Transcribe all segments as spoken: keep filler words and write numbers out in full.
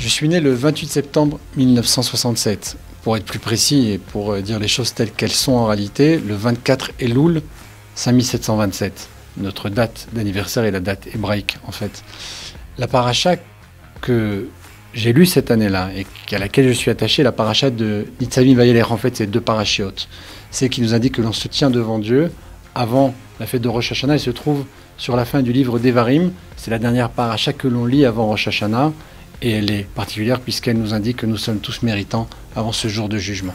suis né le vingt-huit septembre mille neuf cent soixante-sept. Pour être plus précis et pour dire les choses telles qu'elles sont en réalité, le vingt-quatre Elul cinq mille sept cent vingt-sept. Notre date d'anniversaire est la date hébraïque en fait. La paracha que j'ai lue cette année-là et à laquelle je suis attaché, la paracha de Nitzavim Vayeler, en fait c'est deux parachiotes. C'est qui nous indique que l'on se tient devant Dieu avant la fête de Rosh Hashanah. Elle se trouve sur la fin du livre d'Evarim. C'est la dernière paracha que l'on lit avant Rosh Hashanah. Et elle est particulière puisqu'elle nous indique que nous sommes tous méritants avant ce jour de jugement.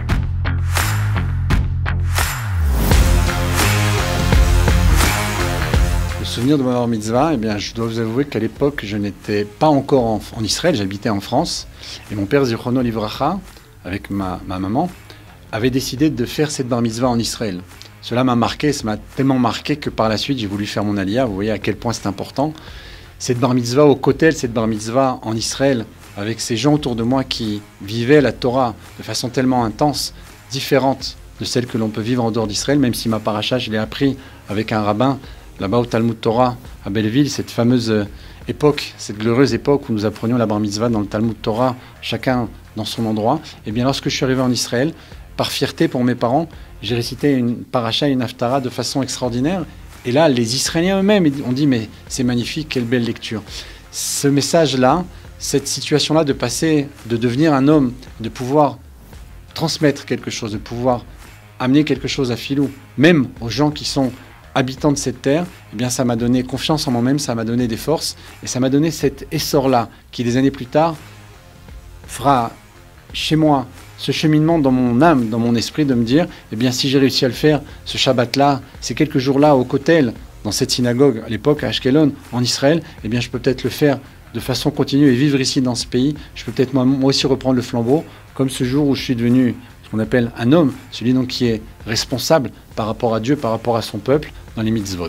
Le souvenir de ma bar mitzvah, eh bien, je dois vous avouer qu'à l'époque, je n'étais pas encore en, en Israël, j'habitais en France. Et mon père Zichrono Livracha, avec ma, ma maman, avait décidé de faire cette bar mitzvah en Israël. Cela m'a marqué, ça m'a tellement marqué que par la suite, j'ai voulu faire mon aliyah. Vous voyez à quel point c'est important. Cette bar mitzvah au Kotel, cette bar mitzvah en Israël, avec ces gens autour de moi qui vivaient la Torah de façon tellement intense, différente de celle que l'on peut vivre en dehors d'Israël, même si ma paracha, je l'ai appris avec un rabbin là-bas au Talmud Torah à Belleville, cette fameuse époque, cette glorieuse époque où nous apprenions la bar mitzvah dans le Talmud Torah, chacun dans son endroit. Et bien lorsque je suis arrivé en Israël, par fierté pour mes parents, j'ai récité une paracha, une haftara de façon extraordinaire. Et là, les Israéliens eux-mêmes ont dit « mais c'est magnifique, quelle belle lecture ». Ce message-là, cette situation-là de passer, de devenir un homme, de pouvoir transmettre quelque chose, de pouvoir amener quelque chose à Filou, même aux gens qui sont habitants de cette terre, eh bien ça m'a donné confiance en moi-même, ça m'a donné des forces, et ça m'a donné cet essor-là, qui des années plus tard fera chez moi ce cheminement dans mon âme, dans mon esprit, de me dire, eh bien, si j'ai réussi à le faire, ce Shabbat-là, ces quelques jours-là au Kotel, dans cette synagogue, à l'époque, à Ashkelon, en Israël, eh bien, je peux peut-être le faire de façon continue et vivre ici, dans ce pays. Je peux peut-être moi, moi aussi reprendre le flambeau, comme ce jour où je suis devenu ce qu'on appelle un homme, celui donc qui est responsable par rapport à Dieu, par rapport à son peuple, dans les mitzvot.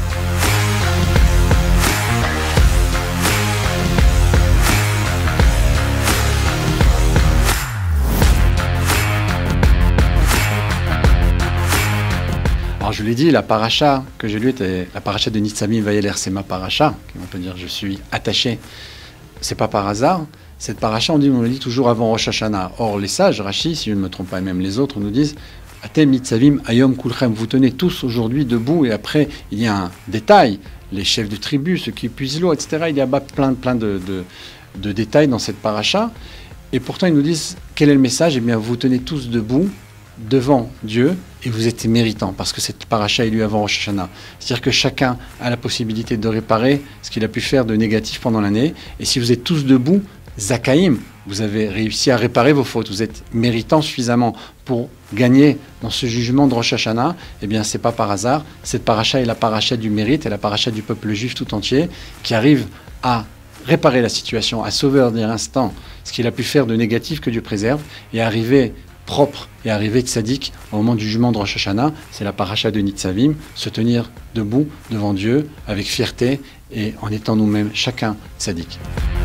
Alors je l'ai dit, la paracha que j'ai lue était la paracha de Nitzavim Vayeler, c'est ma paracha, on peut dire je suis attaché. C'est pas par hasard. Cette paracha, on dit, on le lit toujours avant Rosh Hashanah. Or les sages, Rashi, si je ne me trompe pas, et même les autres, nous disent Atem Nitzavim Ayom Kulchem, vous tenez tous aujourd'hui debout. Et après, il y a un détail, les chefs de tribu, ceux qui puisent l'eau, et cetera. Il y a plein, plein de, de, de détails dans cette paracha. Et pourtant, ils nous disent quel est le message? Eh bien, vous tenez tous debout devant Dieu et vous êtes méritants parce que cette paracha est lue avant Rosh Hashanah. C'est-à-dire que chacun a la possibilité de réparer ce qu'il a pu faire de négatif pendant l'année. Et si vous êtes tous debout, Zakaïm, vous avez réussi à réparer vos fautes, vous êtes méritants suffisamment pour gagner dans ce jugement de Rosh Hashanah. Eh bien, c'est pas par hasard. Cette paracha est la paracha du mérite et la paracha du peuple juif tout entier qui arrive à réparer la situation, à sauver en un instant ce qu'il a pu faire de négatif que Dieu préserve et à arriver propre et arriver tzaddik au moment du jugement de Rosh Hashanah. C'est la paracha de Nitzavim, se tenir debout devant Dieu avec fierté et en étant nous-mêmes chacun tzaddik.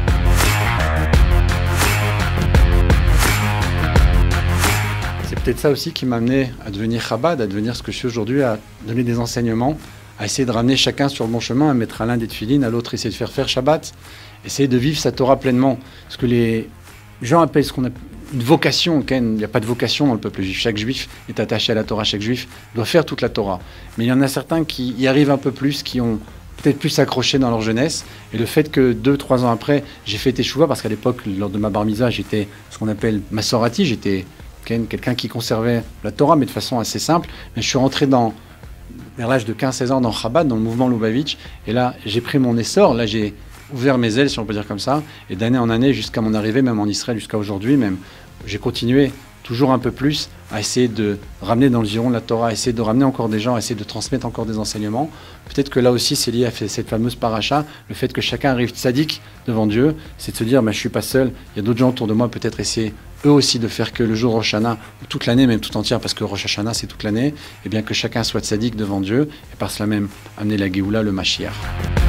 C'est peut-être ça aussi qui m'a amené à devenir Chabad, à devenir ce que je suis aujourd'hui, à donner des enseignements, à essayer de ramener chacun sur le bon chemin, à mettre à l'un des tefilines, à l'autre essayer de faire faire Shabbat, essayer de vivre sa Torah pleinement. Ce que les gens appellent ce qu'on appelle une vocation. Il n'y a pas de vocation dans le peuple juif. Chaque juif est attaché à la Torah, chaque juif doit faire toute la Torah. Mais il y en a certains qui y arrivent un peu plus, qui ont peut-être plus accroché dans leur jeunesse. Et le fait que deux, trois ans après, j'ai fait Teshuvah, parce qu'à l'époque, lors de ma bar mitzvah, j'étais ce qu'on appelle Masorati, j'étais quelqu'un qui conservait la Torah, mais de façon assez simple. Mais je suis rentré dans, vers l'âge de quinze seize ans dans Chabad, dans le mouvement Lubavitch, et là, j'ai pris mon essor, là, j'ai ouvert mes ailes, si on peut dire comme ça, et d'année en année, jusqu'à mon arrivée, même en Israël, jusqu'à aujourd'hui, même, j'ai continué toujours un peu plus à essayer de ramener dans le giron de la Torah, à essayer de ramener encore des gens, à essayer de transmettre encore des enseignements. Peut-être que là aussi, c'est lié à cette fameuse paracha, le fait que chacun arrive tzaddik devant Dieu, c'est de se dire, bah, je ne suis pas seul, il y a d'autres gens autour de moi, peut-être essayer eux aussi de faire que le jour Rosh Hashanah, ou toute l'année, même tout entière, parce que Rosh Hashanah, c'est toute l'année, et bien que chacun soit tzaddik devant Dieu, et par cela même amener la Géoula, le Mashiach.